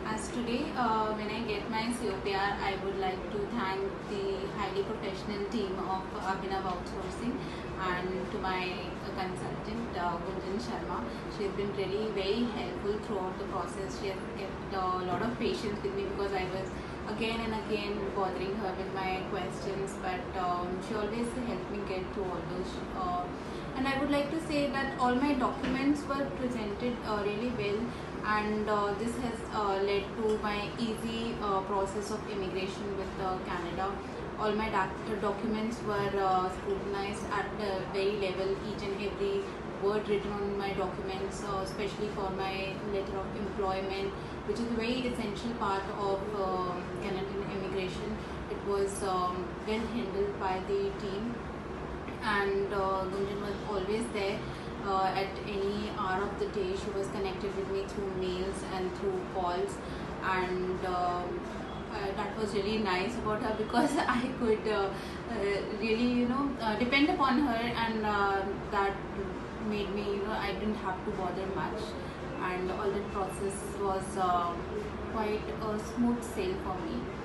As today, when I get my COPR, I would like to thank the highly professional team of Abhinav Outsourcing and to my consultant, Gunjan Sharma. She has been really very helpful throughout the process. She has kept a lot of patience with me because I was again and again bothering her with my questions, but she always helped me get through all those. And I would like to say that all my documents were presented really well, and this has led to my easy process of immigration with Canada. All my documents were scrutinized at the very level, each and every word written on my documents, especially for my letter of employment, which is a very essential part of Canadian immigration. It was well handled by the team, and Gunjan was always there at any hour of the day. She was connected with me through mails and through calls, and that was really nice about her because I could really depend upon her, and that made me I didn't have to bother much, and all that process was quite a smooth sail for me.